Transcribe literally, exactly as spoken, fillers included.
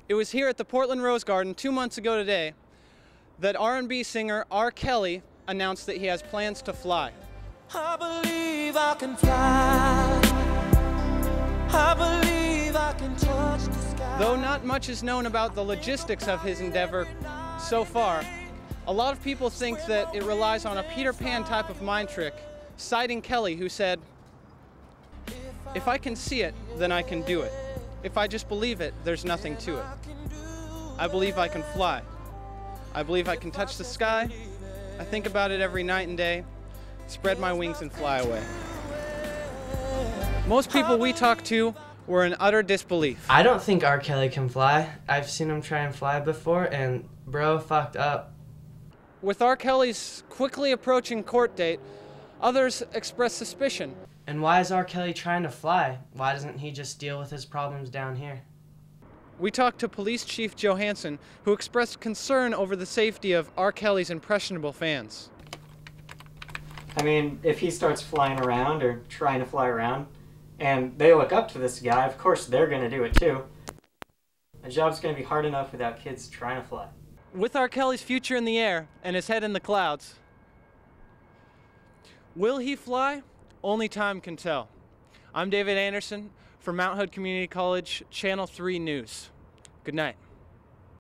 It was here at the Portland Rose Garden two months ago today that R and B singer R. Kelly announced that he has plans to fly. I believe I can fly. I believe I can touch the sky. Though not much is known about the logistics of his endeavor so far, a lot of people think that it relies on a Peter Pan type of mind trick, citing Kelly, who said, "If I can see it, then I can do it. If I just believe it, there's nothing to it. I believe I can fly. I believe I can touch the sky. I think about it every night and day. Spread my wings and fly away." Most people we talked to were in utter disbelief. I don't think R. Kelly can fly. I've seen him try and fly before, and bro fucked up. With R. Kelly's quickly approaching court date, others expressed suspicion. And why is R. Kelly trying to fly? Why doesn't he just deal with his problems down here? We talked to Police Chief Johansson, who expressed concern over the safety of R. Kelly's impressionable fans. I mean, if he starts flying around or trying to fly around, and they look up to this guy, of course they're going to do it too. A job's going to be hard enough without kids trying to fly. With R. Kelly's future in the air and his head in the clouds, will he fly? Only time can tell. I'm David Anderson for Mount Hood Community College, Channel three News. Good night.